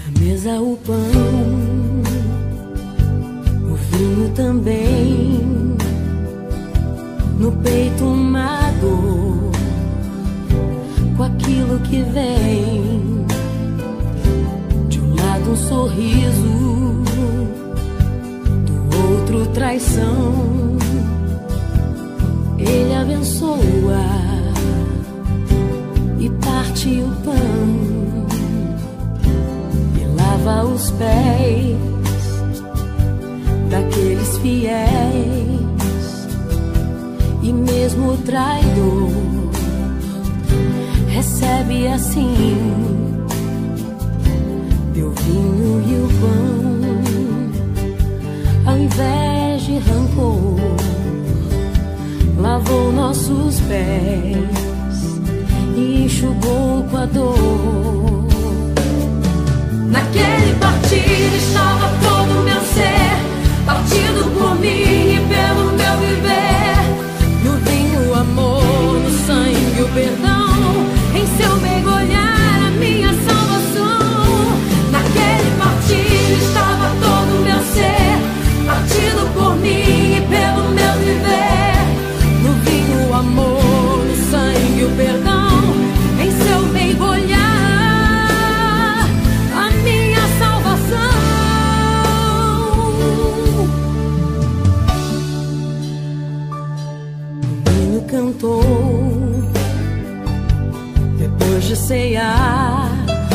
Na mesa o pão, o vinho também, no peito uma dor, com aquilo que vem. De um lado um sorriso, do outro traição. Ele abençoa e parte o pão e lava os pés daqueles fiéis. E mesmo o traidor recebe assim teu vinho e o pão, ao invés de rancor, lavou nossos pés e enxugou com a dor. Naquele partir estava todo o meu ser, partido por mim e pelo meu viver. No vinho o amor, no sangue o perdão, em seu mergulhar a minha salvação. Naquele partir estava todo o meu ser, partido por mim e pelo meu viver. No vinho o amor, no sangue o perdão, em seu mergulhar a minha salvação. O hino cantou depois de ceiar,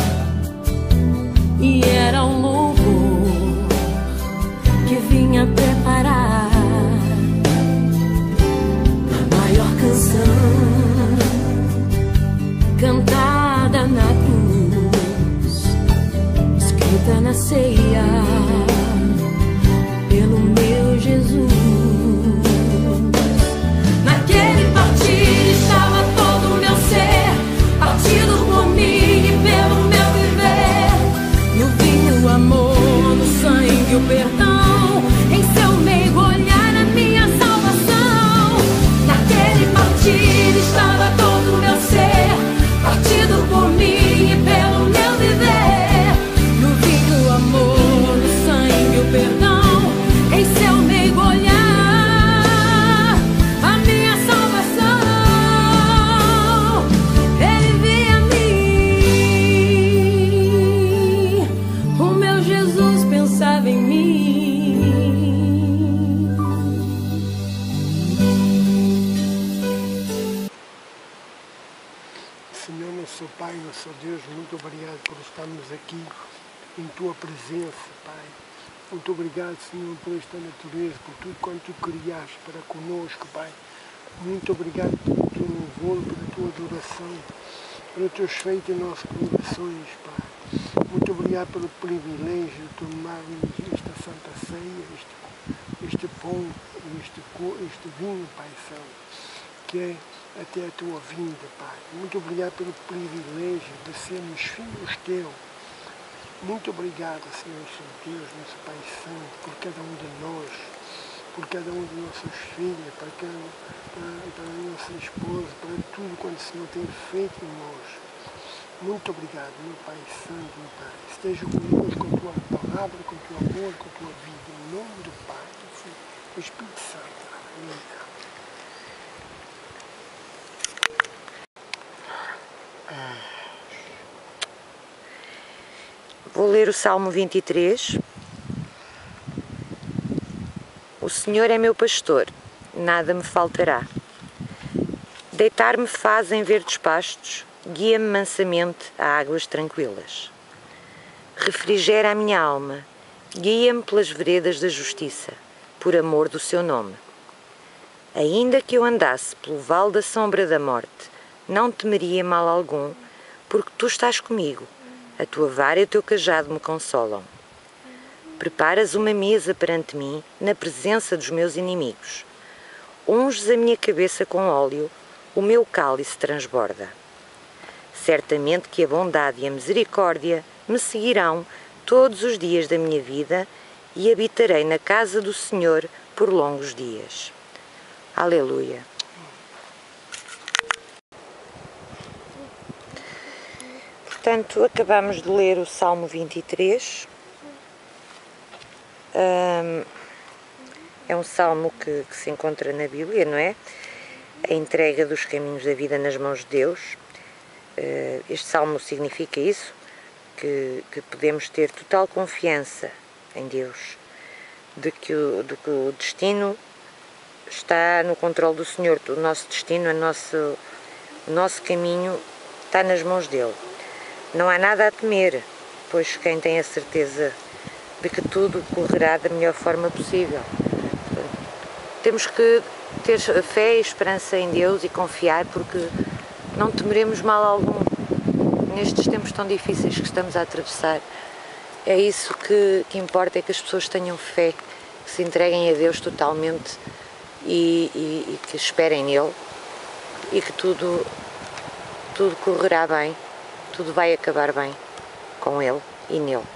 e era um louvor que vinha preparar a maior canção cantada na cruz, escrita na ceia pelo meu Jesus. Naquele partir estava todo o meu ser, partido por mim e pelo meu viver. No vinho o amor, no sangue o perdão, em seu mergulhar a minha salvação. Naquele partir estava todo o meu ser, partido por mim e pelo meu viver. No vinho o amor, no sangue o perdão, em seu mergulhar a minha salvação. Ele via em mim, o meu Jesus pensava em mim. Senhor, nosso Pai, nosso Deus, muito obrigado por estarmos aqui em Tua presença, Pai. Muito obrigado, Senhor, por esta natureza, por tudo quanto Tu criaste para conosco, Pai. Muito obrigado pelo Teu louvor, pela Tua adoração, pelos Teus feitos em nossos corações, Pai. Muito obrigado pelo privilégio de tomarmos esta Santa Ceia, este pão, este vinho, Pai Santo, que é até a Tua vinda, Pai. Muito obrigado pelo privilégio de sermos filhos Teus. Muito obrigado, Senhor, Deus, nosso Pai Santo, por cada um de nós, por cada um de nossas filhas, para a nossa esposa, para tudo quanto o Senhor tem feito em nós. Muito obrigado, meu Pai Santo, meu Pai. Esteja conosco com a Tua palavra, com o Teu amor, com a Tua vida. Em nome do Pai, do Filho, do Espírito Santo. Amém. Vou ler o Salmo 23. O Senhor é meu pastor, nada me faltará. Deitar-me faz em verdes pastos, guia-me mansamente a águas tranquilas. Refrigera a minha alma, guia-me pelas veredas da justiça, por amor do seu nome. Ainda que eu andasse pelo vale da sombra da morte, não temeria mal algum, porque Tu estás comigo. A Tua vara e o Teu cajado me consolam. Preparas uma mesa perante mim, na presença dos meus inimigos. Unges a minha cabeça com óleo, o meu cálice transborda. Certamente que a bondade e a misericórdia me seguirão todos os dias da minha vida e habitarei na casa do Senhor por longos dias. Aleluia. Portanto, acabamos de ler o Salmo 23. É um salmo que se encontra na Bíblia, não é? A entrega dos caminhos da vida nas mãos de Deus. Este salmo significa isso, que podemos ter total confiança em Deus, de que o destino está no controle do Senhor. O nosso destino, o nosso caminho está nas mãos dele. Não há nada a temer, pois quem tem a certeza de que tudo correrá da melhor forma possível. Temos que ter fé e esperança em Deus e confiar, porque não temeremos mal algum nestes tempos tão difíceis que estamos a atravessar. É isso que importa, é que as pessoas tenham fé, que se entreguem a Deus totalmente e que esperem nele, e que tudo correrá bem, tudo vai acabar bem com ele e nele.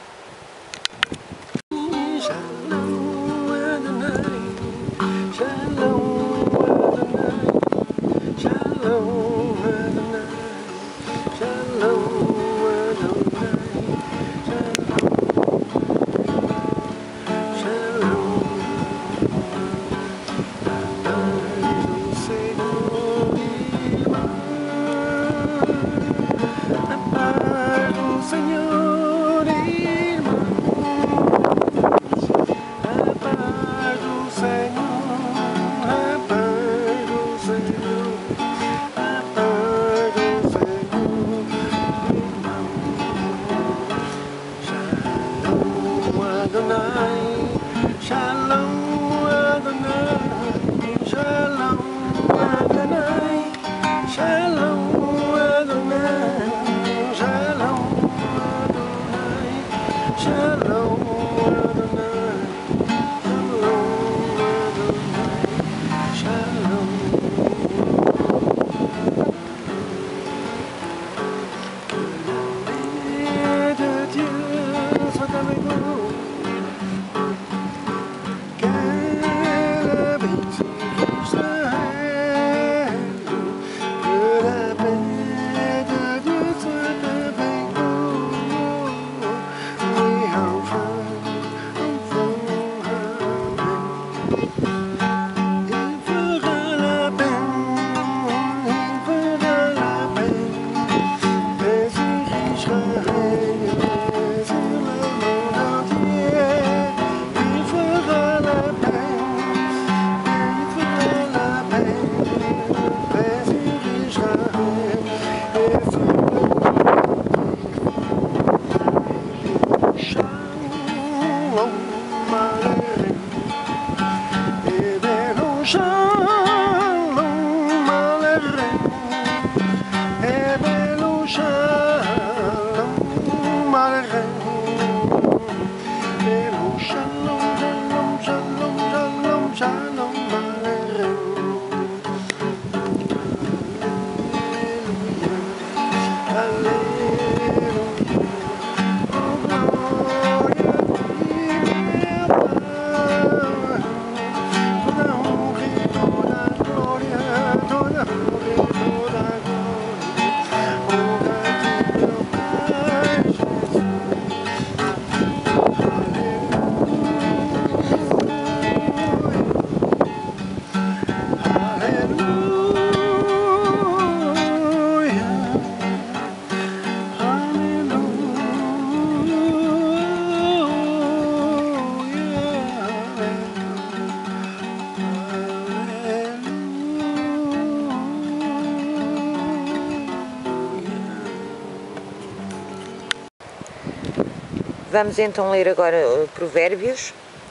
Vamos então ler agora Provérbios,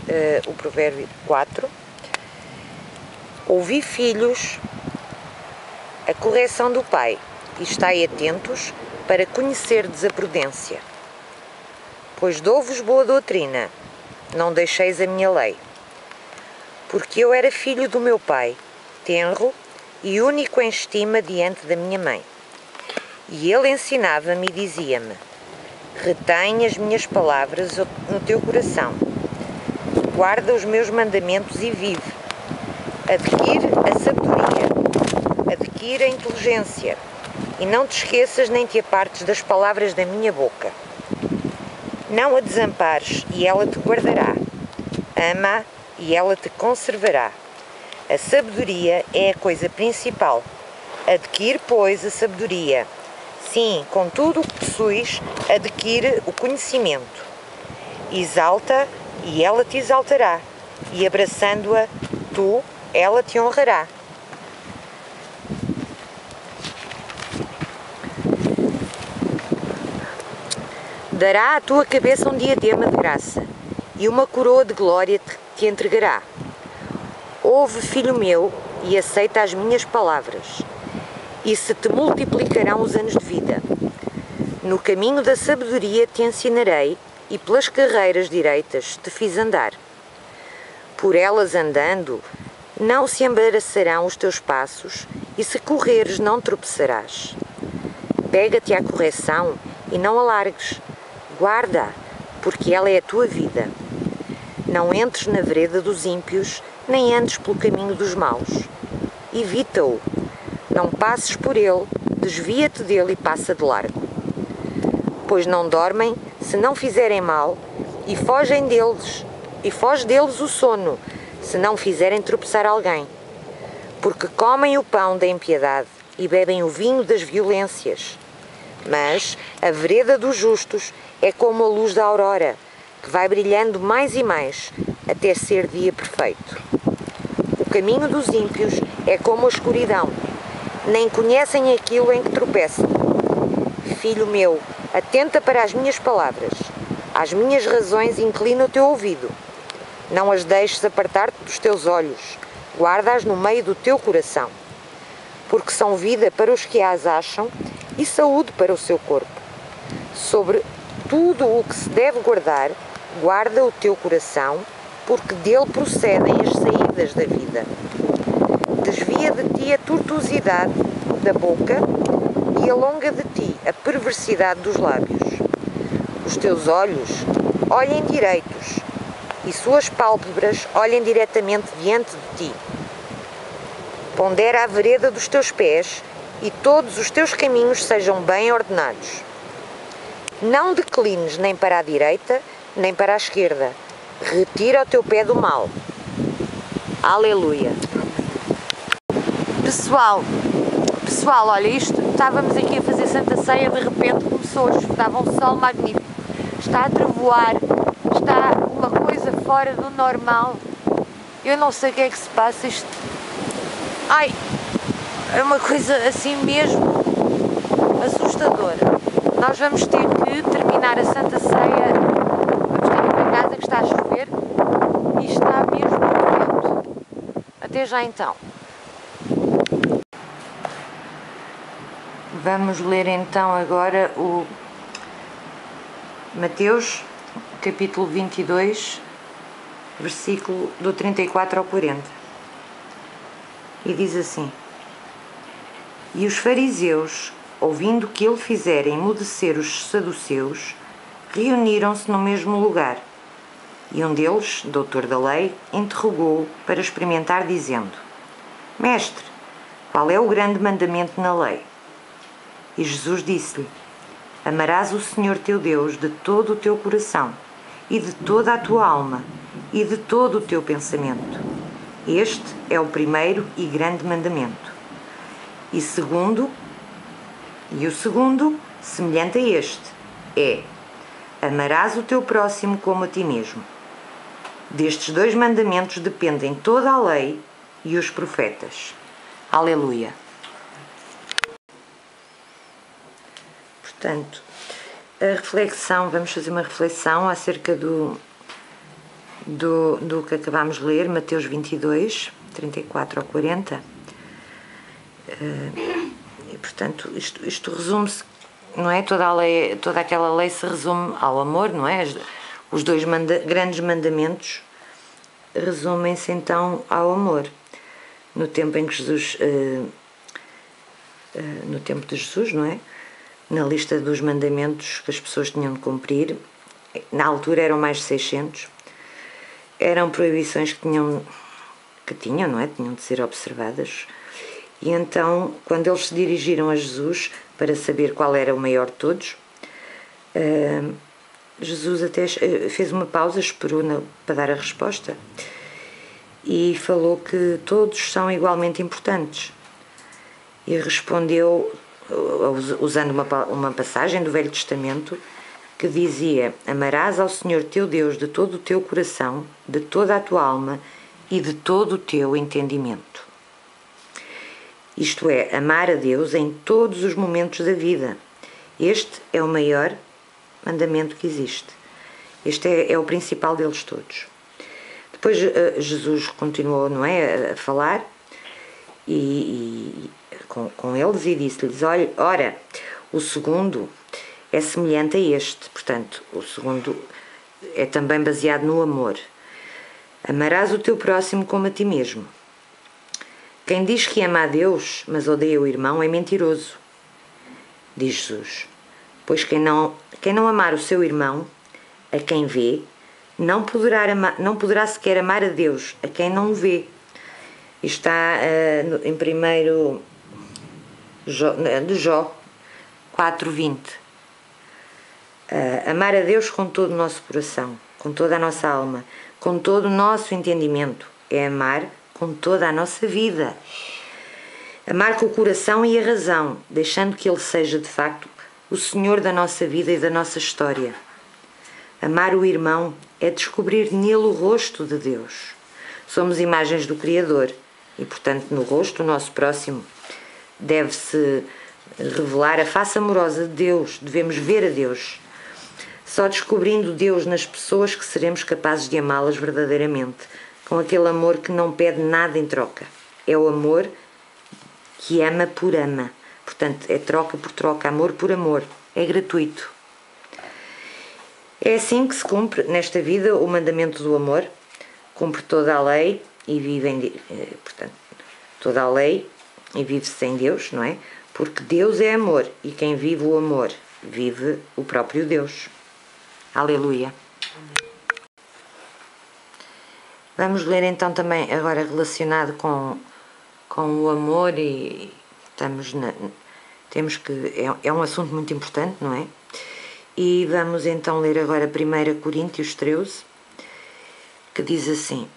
o provérbio 4. Ouvi, filhos, a correção do pai, e estai atentos para conhecerdes a prudência. Pois dou-vos boa doutrina, não deixeis a minha lei. Porque eu era filho do meu pai, tenro e único em estima diante da minha mãe. E ele ensinava-me e dizia-me: retém as minhas palavras no teu coração, guarda os meus mandamentos e vive. Adquire a sabedoria, adquire a inteligência, e não te esqueças nem te apartes das palavras da minha boca. Não a desampares, e ela te guardará. Ama-a, e ela te conservará. A sabedoria é a coisa principal. Adquire, pois, a sabedoria. Sim, com tudo o que possuis, adquire o conhecimento. Exalta, e ela te exaltará. E abraçando-a, ela te honrará. Dará à tua cabeça um diadema de graça, e uma coroa de glória te entregará. Ouve, filho meu, e aceita as minhas palavras, e se te multiplicarão os anos de vida. No caminho da sabedoria te ensinarei, e pelas carreiras direitas te fiz andar. Por elas andando, não se embaraçarão os teus passos, e se correres não tropeçarás. Pega-te à correção e não a largues. Guarda-a, porque ela é a tua vida. Não entres na vereda dos ímpios, nem andes pelo caminho dos maus. Evita-o. Não passes por ele, desvia-te dele e passa de largo. Pois não dormem se não fizerem mal, e foge deles o sono, se não fizerem tropeçar alguém. Porque comem o pão da impiedade e bebem o vinho das violências. Mas a vereda dos justos é como a luz da aurora, que vai brilhando mais e mais, até ser dia perfeito. O caminho dos ímpios é como a escuridão, nem conhecem aquilo em que tropeçam. Filho meu, atenta para as minhas palavras, às minhas razões inclina o teu ouvido. Não as deixes apartar-te dos teus olhos, guarda-as no meio do teu coração, porque são vida para os que as acham e saúde para o seu corpo. Sobre tudo o que se deve guardar, guarda o teu coração, porque dele procedem as saídas da vida. Desvia de ti a tortuosidade da boca e alonga de ti a perversidade dos lábios. Os teus olhos olhem direitos e suas pálpebras olhem diretamente diante de ti. Pondera a vereda dos teus pés e todos os teus caminhos sejam bem ordenados. Não declines nem para a direita, nem para a esquerda. Retira o teu pé do mal. Aleluia. Pessoal, olha isto, estávamos aqui a fazer Santa Ceia, de repente começou, estava um sol magnífico. Está a trevoar, está uma coisa fora do normal. Eu não sei o que é que se passa, isto... Ai, é uma coisa assim mesmo assustadora. Nós vamos ter que terminar a Santa Ceia, vamos ter que ir para casa que está a chover e está mesmo vento. Até já então. Vamos ler então agora o Mateus, capítulo 22, versículo do 34 ao 40. E diz assim: E os fariseus, ouvindo que ele fizera emudecer os saduceus, reuniram-se no mesmo lugar. E um deles, doutor da lei, interrogou-o para experimentar, dizendo: Mestre, qual é o grande mandamento na lei? E Jesus disse-lhe: Amarás o Senhor teu Deus de todo o teu coração, e de toda a tua alma, e de todo o teu pensamento. Este é o primeiro e grande mandamento. E o segundo, semelhante a este, é: amarás o teu próximo como a ti mesmo. Destes dois mandamentos dependem toda a lei e os profetas. Aleluia. Portanto, vamos fazer uma reflexão acerca do que acabámos de ler, Mateus 22, 34 ao 40. E, portanto, isto resume-se, não é? Toda aquela lei se resume ao amor, não é? Os dois grandes mandamentos resumem-se então ao amor. No tempo em que Jesus, no tempo de Jesus, não é? Na lista dos mandamentos que as pessoas tinham de cumprir, na altura eram mais de 600, eram proibições que tinham, não é? Tinham de ser observadas. E então, quando eles se dirigiram a Jesus, para saber qual era o maior de todos. Jesus até fez uma pausa, esperou para dar a resposta e falou que todos são igualmente importantes. E respondeu usando uma passagem do Velho Testamento que dizia: amarás ao Senhor teu Deus de todo o teu coração, de toda a tua alma e de todo o teu entendimento. Isto é, amar a Deus em todos os momentos da vida. Este é o maior mandamento que existe. Este é o principal deles todos. Depois Jesus continuou, não é, a falar com eles e disse-lhes: ora, o segundo é semelhante a este. Portanto, o segundo é também baseado no amor. Amarás o teu próximo como a ti mesmo. Quem diz que ama a Deus, mas odeia o irmão, é mentiroso, diz Jesus. Pois quem não amar o seu irmão, a quem vê, não poderá sequer amar a Deus, a quem não o vê. Isto está em 1 de Jó 4:20. Amar a Deus com todo o nosso coração, com toda a nossa alma, com todo o nosso entendimento, é amar com toda a nossa vida. Amar com o coração e a razão, deixando que Ele seja de facto o Senhor da nossa vida e da nossa história. Amar o irmão é descobrir nele o rosto de Deus. Somos imagens do Criador e, portanto, no rosto do nosso próximo deve-se revelar a face amorosa de Deus. Devemos ver a Deus. Só descobrindo Deus nas pessoas que seremos capazes de amá-las verdadeiramente, com aquele amor que não pede nada em troca. É o amor que ama por ama. Portanto, é troca por troca, amor por amor. É gratuito. É assim que se cumpre nesta vida o mandamento do amor. Cumpre toda a lei e toda a lei e vive-se em Deus, não é? Porque Deus é amor e quem vive o amor vive o próprio Deus. Aleluia. Vamos ler então também agora relacionado com o amor e é um assunto muito importante, não é? E vamos então ler agora 1 Coríntios 13, que diz assim: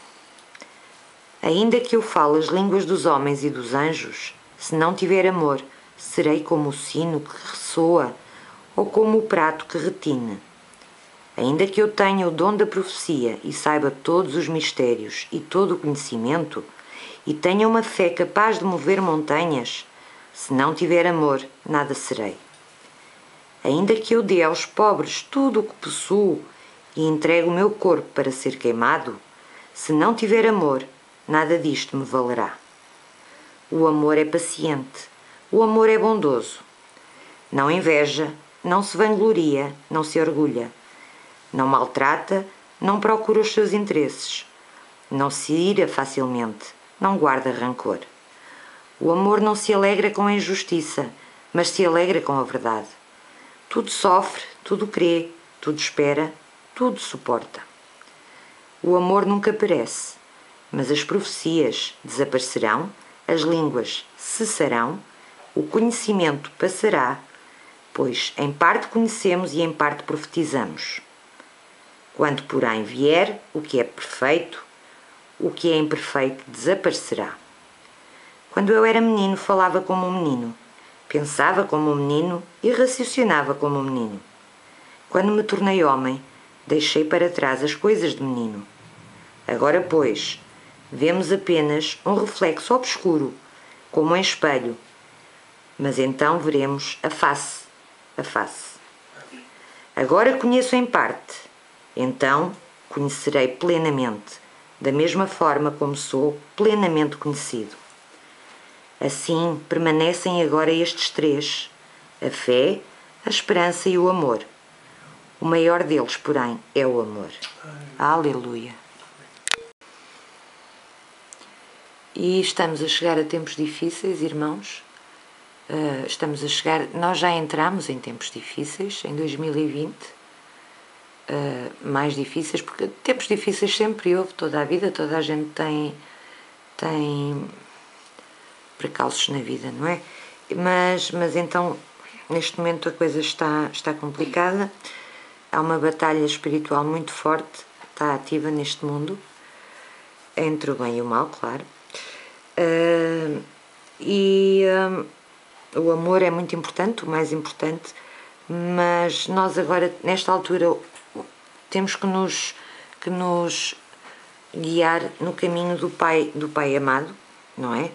ainda que eu fale as línguas dos homens e dos anjos, se não tiver amor, serei como o sino que ressoa ou como o prato que retine. Ainda que eu tenha o dom da profecia e saiba todos os mistérios e todo o conhecimento, e tenha uma fé capaz de mover montanhas, se não tiver amor, nada serei. Ainda que eu dê aos pobres tudo o que possuo e entregue o meu corpo para ser queimado, se não tiver amor, nada disto me valerá. O amor é paciente, o amor é bondoso. Não inveja, não se vangloria, não se orgulha. Não maltrata, não procura os seus interesses. Não se ira facilmente, não guarda rancor. O amor não se alegra com a injustiça, mas se alegra com a verdade. Tudo sofre, tudo crê, tudo espera, tudo suporta. O amor nunca perece, mas as profecias desaparecerão, as línguas cessarão, o conhecimento passará, pois em parte conhecemos e em parte profetizamos. Quando, porém, vier o que é perfeito, o que é imperfeito desaparecerá. Quando eu era menino, falava como um menino, pensava como um menino e raciocinava como um menino. Quando me tornei homem, deixei para trás as coisas de menino. Agora, pois, vemos apenas um reflexo obscuro, como em espelho, mas então veremos a face a face. Agora conheço em parte, então conhecerei plenamente, da mesma forma como sou plenamente conhecido. Assim permanecem agora estes três: a fé, a esperança e o amor. O maior deles, porém, é o amor. Aleluia. E estamos a chegar a tempos difíceis, irmãos. Nós já entramos em tempos difíceis, em 2020. Mais difíceis, porque tempos difíceis sempre houve, toda a vida, toda a gente tem precalços na vida, não é? Mas então, neste momento a coisa está complicada. Há uma batalha espiritual muito forte, está ativa neste mundo, entre o bem e o mal, claro. O amor é muito importante, o mais importante, mas nós agora, nesta altura, temos que nos guiar no caminho do Pai amado, não é?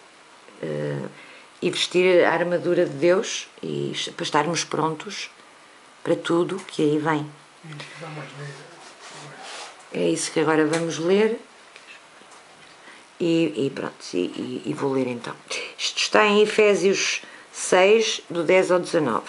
E vestir a armadura de Deus e para estarmos prontos para tudo que aí vem. É isso que agora vamos ler. E pronto, e vou ler então. Isto está em Efésios 6, do 10 ao 19.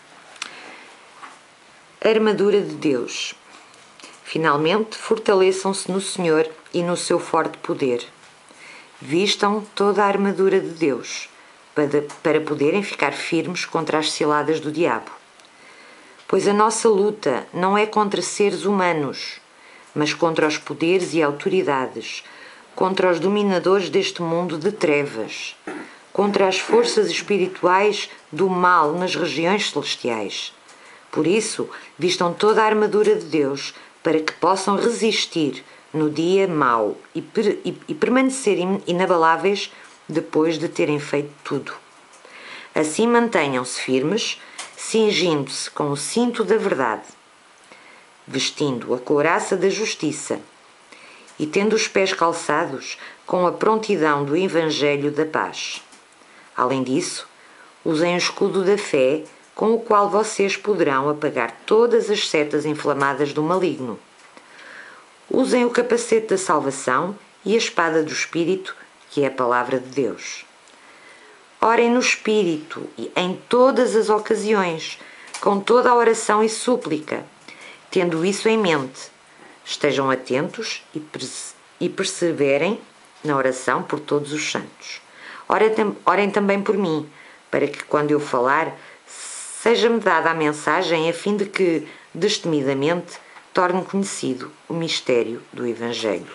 A armadura de Deus. Finalmente, fortaleçam-se no Senhor e no seu forte poder. Vistam toda a armadura de Deus, para poderem ficar firmes contra as ciladas do diabo. Pois a nossa luta não é contra seres humanos, mas contra os poderes e autoridades, contra os dominadores deste mundo de trevas, contra as forças espirituais do mal nas regiões celestiais. Por isso, vistam toda a armadura de Deus para que possam resistir no dia mau e permanecer inabaláveis depois de terem feito tudo. Assim mantenham-se firmes, cingindo-se com o cinto da verdade, vestindo a couraça da justiça e tendo os pés calçados com a prontidão do Evangelho da paz. Além disso, usem o escudo da fé, com o qual vocês poderão apagar todas as setas inflamadas do maligno. Usem o capacete da salvação e a espada do Espírito, que é a palavra de Deus. Orem no Espírito e em todas as ocasiões, com toda a oração e súplica. Tendo isso em mente, estejam atentos e perseverem na oração por todos os santos. Orem também por mim, para que, quando eu falar, seja-me dada a mensagem a fim de que, destemidamente, torne conhecido o mistério do Evangelho.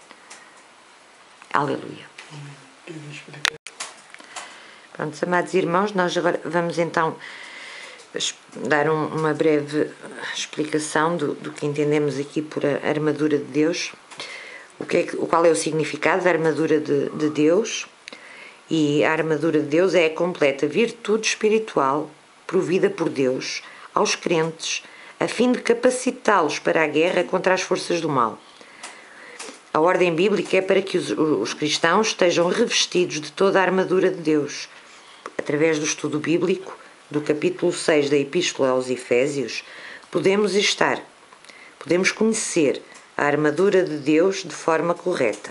Aleluia. Pronto, amados irmãos, nós agora vamos então dar uma breve explicação do que entendemos aqui por a armadura de Deus. Qual é o significado da armadura de Deus? E a armadura de Deus é a completa virtude espiritual provida por Deus aos crentes, a fim de capacitá-los para a guerra contra as forças do mal. A ordem bíblica é para que os cristãos estejam revestidos de toda a armadura de Deus. Através do estudo bíblico do capítulo 6 da Epístola aos Efésios, podemos conhecer a armadura de Deus de forma correta.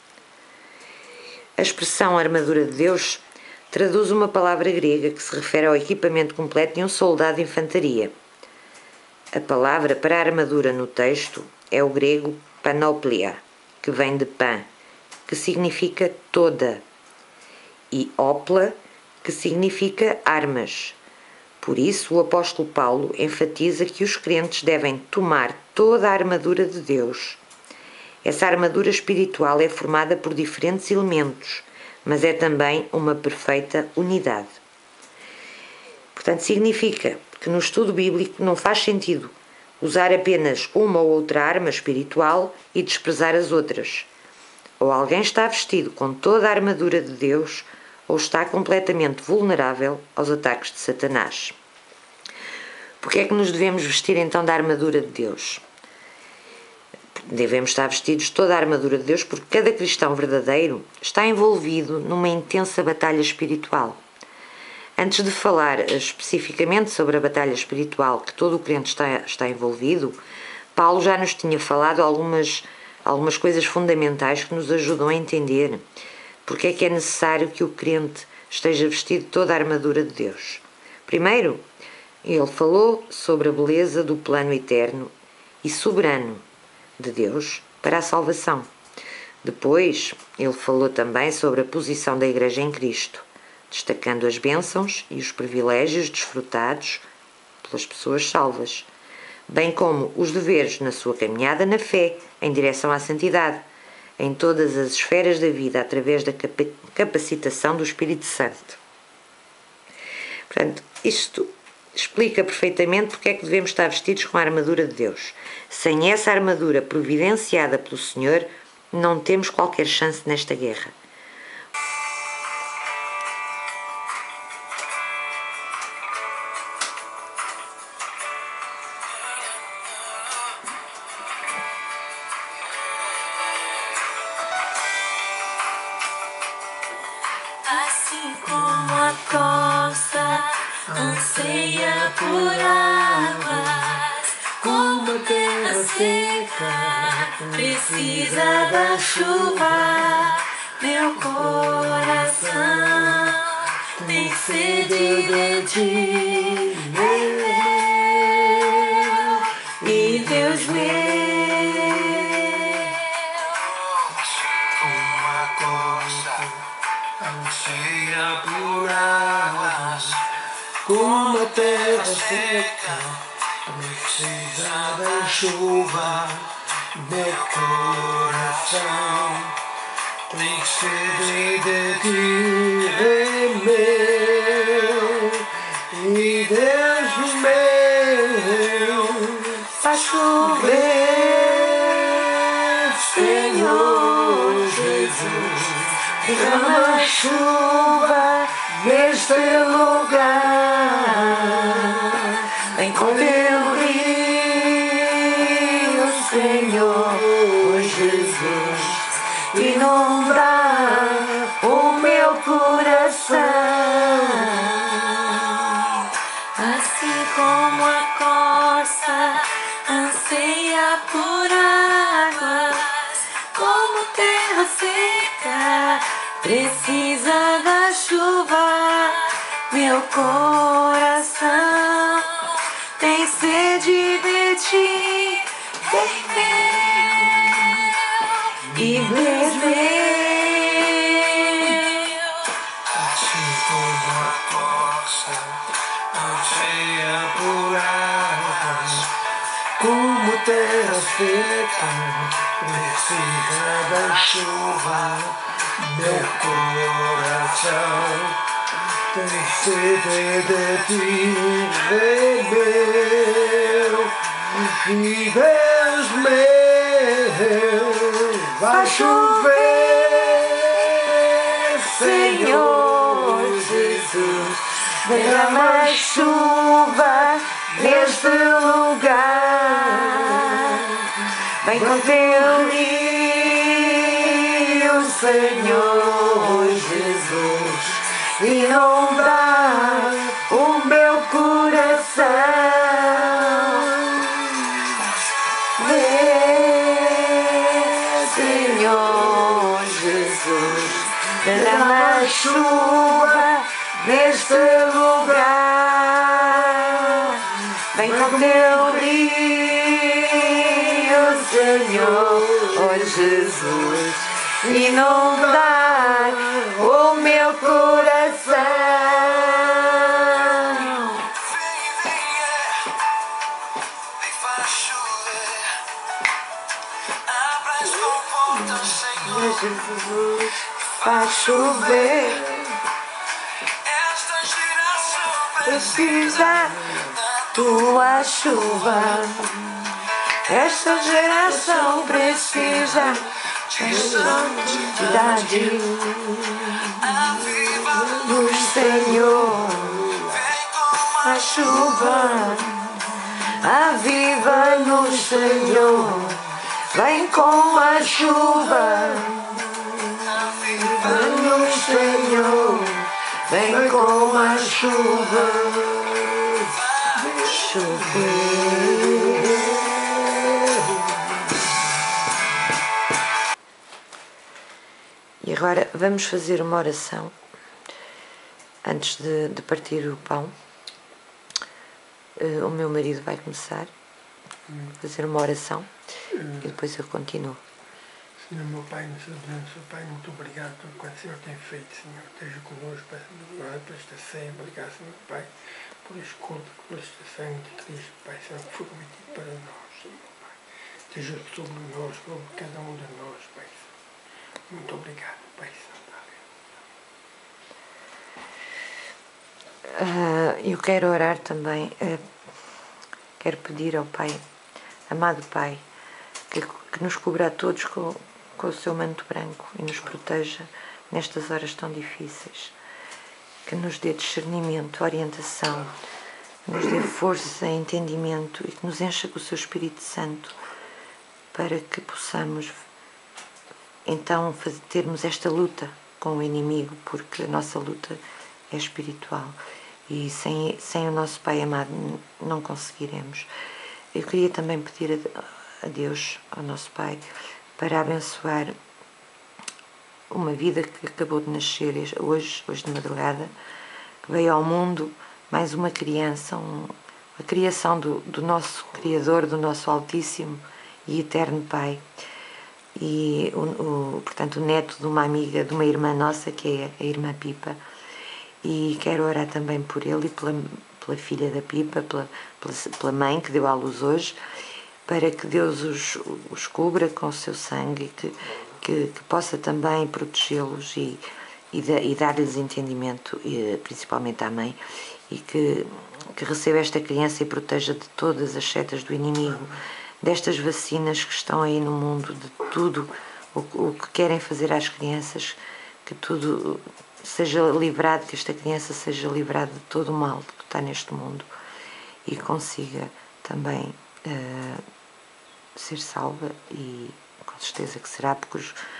A expressão armadura de Deus traduz uma palavra grega que se refere ao equipamento completo de um soldado de infantaria. A palavra para a armadura no texto é o grego panoplia, que vem de pan, que significa toda, e opla, que significa armas. Por isso, o apóstolo Paulo enfatiza que os crentes devem tomar toda a armadura de Deus. Essa armadura espiritual é formada por diferentes elementos, mas é também uma perfeita unidade. Portanto, significa que no estudo bíblico não faz sentido usar apenas uma ou outra arma espiritual e desprezar as outras. Ou alguém está vestido com toda a armadura de Deus, ou está completamente vulnerável aos ataques de Satanás. Por que é que nos devemos vestir então da armadura de Deus? Devemos estar vestidos de toda a armadura de Deus porque cada cristão verdadeiro está envolvido numa intensa batalha espiritual. Antes de falar especificamente sobre a batalha espiritual que todo o crente está envolvido, Paulo já nos tinha falado algumas coisas fundamentais que nos ajudam a entender porque é que é necessário que o crente esteja vestido de toda a armadura de Deus. Primeiro, ele falou sobre a beleza do plano eterno e soberano de Deus para a salvação. Depois, ele falou também sobre a posição da Igreja em Cristo, destacando as bênçãos e os privilégios desfrutados pelas pessoas salvas, bem como os deveres na sua caminhada na fé em direção à santidade, em todas as esferas da vida através da capacitação do Espírito Santo. Portanto, isto explica perfeitamente porque é que devemos estar vestidos com a armadura de Deus. Sem essa armadura providenciada pelo Senhor, não temos qualquer chance nesta guerra. Assim como a costa anseia por águas, como a terra seca precisa da chuva, meu coração tem sede de ti, e Deus meu. Como a costa anseia por águas, como a terra seca precisa da chuva, meu coração tem sede de ti, Rei meu, e Deus meu, Faz chover, Senhor Jesus, derrama chuva neste lugar. Vem com teu rio, Senhor Jesus, inunda o meu coração. Assim como a costa anseia por águas, como terra seca precisa da chuva, meu coração tem sede de ti, Deus meu, e Deus meu. assim como a costa anseia por águas, como terra seca precisa da chuva, meu coração tem sede de ti, Rei meu, e Deus meu, vai chover, Senhor Jesus, derrama chuva neste lugar. Vem com teu rio, Senhor Jesus, inundar o meu coração. Senhor Jesus, derrama chuva neste lugar. Vem com teu rio, Senhor Jesus, inundar o meu coração. Jesus, faz chover. Esta geração Precisa da tua chuva. Esta geração precisa de santidade do Senhor. A chuva, aviva-nos, Senhor. Vem com a chuva, aviva-nos, Senhor. Vem com a chuva, chover. E agora vamos fazer uma oração antes de partir o pão. O meu marido vai começar a fazer uma oração e depois eu continuo. Senhor, meu Pai, no seu Deus, meu Pai, muito obrigado pelo que o Senhor tem feito, Senhor. Esteja conosco, Pai, por esta ceia. Obrigado, Senhor, Pai, por este corpo, por este sangue de Cristo, Pai, Senhor, que foi cometido para nós, Senhor, Pai. Esteja sobre nós, sobre cada um de nós, Pai, Senhor. Muito obrigado, Pai Santo. Eu quero orar também, quero pedir ao Pai, amado Pai, que nos cubra a todos com o seu manto branco e nos proteja nestas horas tão difíceis, que nos dê discernimento, orientação, que nos dê força, entendimento e que nos encha com o seu Espírito Santo para que possamos então termos esta luta com o inimigo, porque a nossa luta é espiritual e sem o nosso Pai amado não conseguiremos. Eu queria também pedir a Deus, ao nosso Pai, para abençoar uma vida que acabou de nascer hoje de madrugada, que veio ao mundo mais uma criança, a criação do nosso Criador, do nosso Altíssimo e Eterno Pai. E, portanto, o neto de uma amiga, de uma irmã nossa, que é a irmã Pipa. E quero orar também por ele e pela filha da Pipa, pela mãe que deu à luz hoje, para que Deus os cubra com o seu sangue, que possa também protegê-los e dar-lhes entendimento, principalmente à mãe, e que receba esta criança e proteja de todas as setas do inimigo, destas vacinas que estão aí no mundo, de tudo o que querem fazer às crianças, que tudo seja livrado, que esta criança seja livrada de todo o mal que está neste mundo e consiga também ser salva, e com certeza que será, porque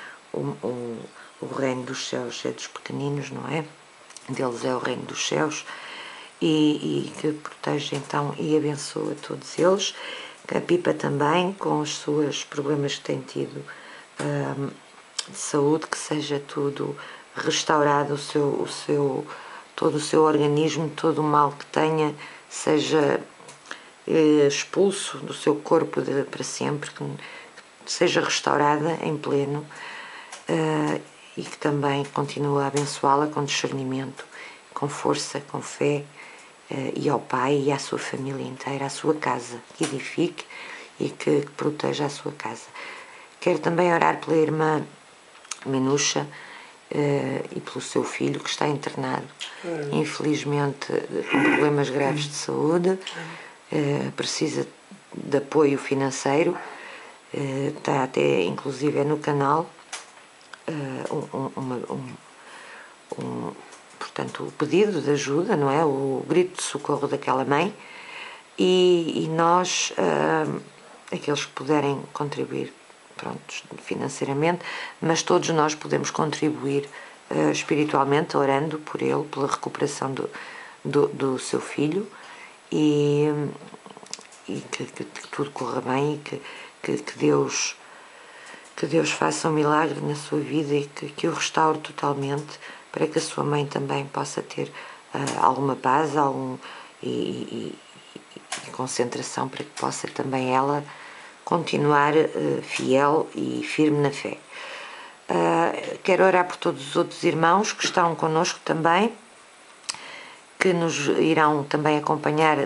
o reino dos céus é dos pequeninos, não é? Deles é o reino dos céus, e que proteja então e abençoa todos eles. A Pipa também, com os seus problemas que tem tido de saúde, que seja tudo restaurado, todo o seu organismo, todo o mal que tenha, seja expulso do seu corpo para sempre, que seja restaurada em pleno, e que também continue a abençoá-la com discernimento, com força, com fé, e ao Pai e à sua família inteira, à sua casa, que edifique e que proteja a sua casa. Quero também orar pela irmã Menucha e pelo seu filho, que está internado, infelizmente com problemas graves de saúde, precisa de apoio financeiro, está até inclusive no canal portanto, o pedido de ajuda, não é? O grito de socorro daquela mãe, e nós, aqueles que puderem contribuir, pronto, financeiramente, mas todos nós podemos contribuir espiritualmente, orando por ele, pela recuperação do seu filho, e que tudo corra bem, e que Deus faça um milagre na sua vida e que o restaure totalmente, para que a sua mãe também possa ter alguma paz e concentração, para que possa também ela continuar fiel e firme na fé. Quero orar por todos os outros irmãos que estão connosco também, que nos irão também acompanhar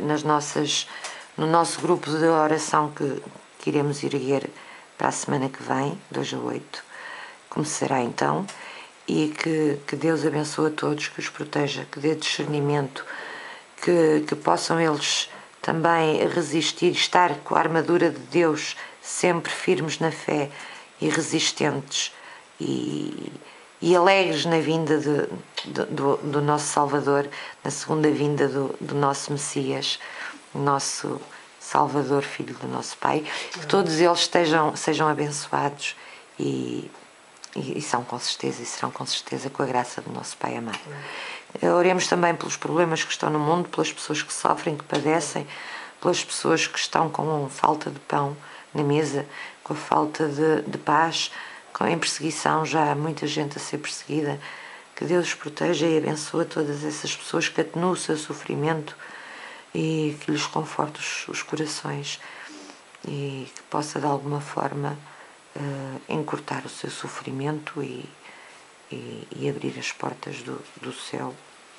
no nosso grupo de oração que iremos erguer para a semana que vem, 2 a 8, começará então. E que Deus abençoe a todos, que os proteja, que dê discernimento, que possam eles também resistir, estar com a armadura de Deus sempre firmes na fé e resistentes e alegres na vinda do nosso Salvador, na segunda vinda do nosso Messias, o nosso Salvador, Filho do nosso Pai. Que todos eles sejam abençoados e são com certeza, e serão com certeza, com a graça do nosso Pai amado. Oremos também pelos problemas que estão no mundo, pelas pessoas que sofrem, que padecem, pelas pessoas que estão com falta de pão na mesa, com a falta de paz, em perseguição, já há muita gente a ser perseguida. Que Deus os proteja e abençoe todas essas pessoas, que atenue o seu sofrimento e que lhes conforte os corações, e que possa de alguma forma encurtar o seu sofrimento e abrir as portas do céu,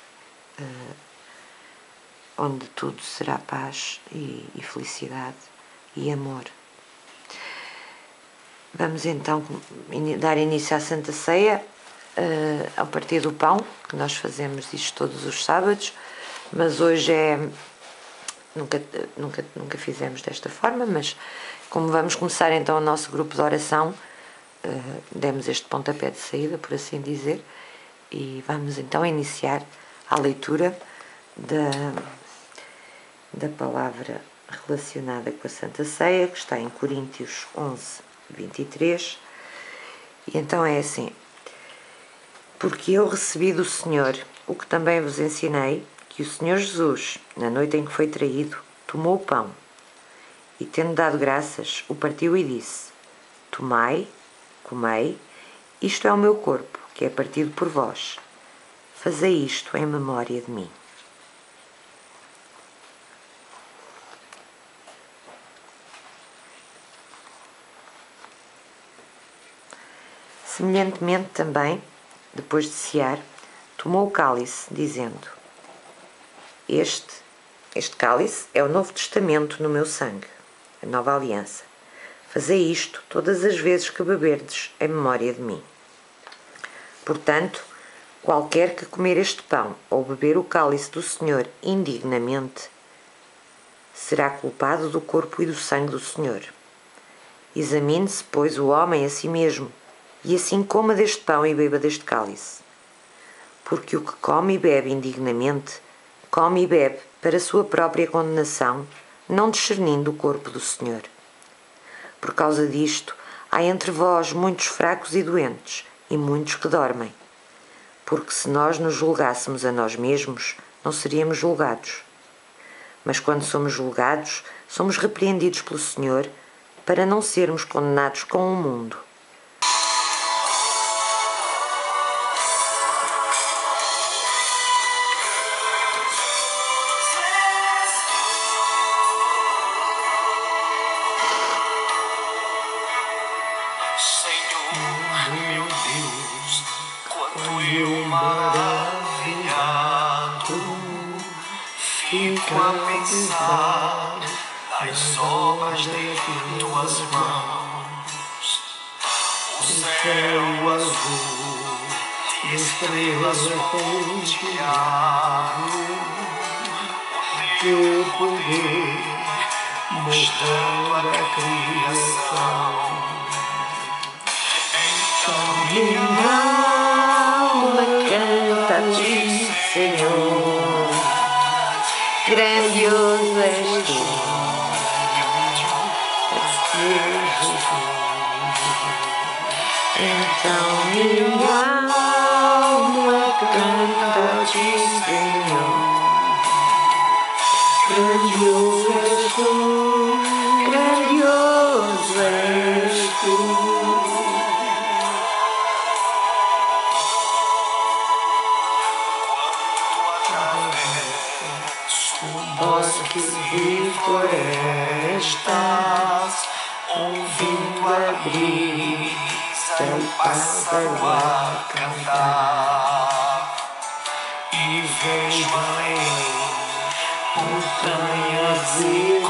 onde tudo será paz e felicidade e amor. Vamos então dar início à Santa Ceia, a partir do pão, que nós fazemos isto todos os sábados. mas hoje nunca fizemos desta forma, mas como vamos começar então o nosso grupo de oração, demos este pontapé de saída, por assim dizer, e vamos então iniciar a leitura da palavra relacionada com a Santa Ceia, que está em Coríntios 11, 23, e então é assim: porque eu recebi do Senhor o que também vos ensinei, que o Senhor Jesus, na noite em que foi traído, tomou o pão, e tendo dado graças, o partiu e disse: tomai, comei, isto é o meu corpo, que é partido por vós. Fazei isto em memória de mim. Semelhantemente também, depois de cear, tomou o cálice, dizendo: Este cálice é o Novo Testamento no meu sangue, a nova aliança. Fazei isto todas as vezes que beberdes em memória de mim. Portanto, qualquer que comer este pão ou beber o cálice do Senhor indignamente, será culpado do corpo e do sangue do Senhor. Examine-se, pois, o homem a si mesmo, e assim coma deste pão e beba deste cálice. Porque o que come e bebe indignamente, come e bebe para a sua própria condenação, não discernindo o corpo do Senhor. Por causa disto, há entre vós muitos fracos e doentes, e muitos que dormem. Porque se nós nos julgássemos a nós mesmos, não seríamos julgados. Mas quando somos julgados, somos repreendidos pelo Senhor, para não sermos condenados com o mundo. Fico a pensar nas obras de tuas mãos, o céu azul e estrelas a pontear, o teu poder mostrando a criação. Então minha alma canta a ti, Senhor. Grandioso és tu, então minha alma canta a ti, Senhor. Grandioso és tu, grandioso és tu. Bosques e florestas, ouvindo a brisa e pássaro a cantar, e vejo em montanhas e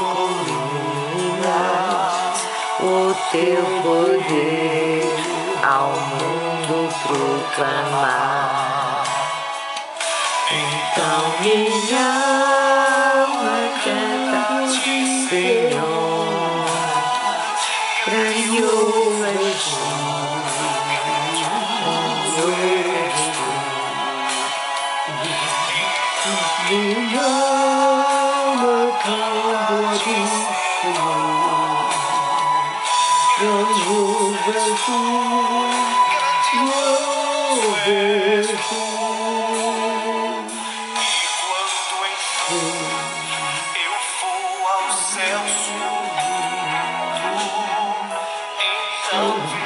colunas O teu poder ao mundo proclamar. Então minha canta a ti, Senhor. Grandioso és tu, grandioso és tu. Minha alma canta a ti, Senhor. Grandioso és tu, grandioso és tu. eu vou ao céu subindo, então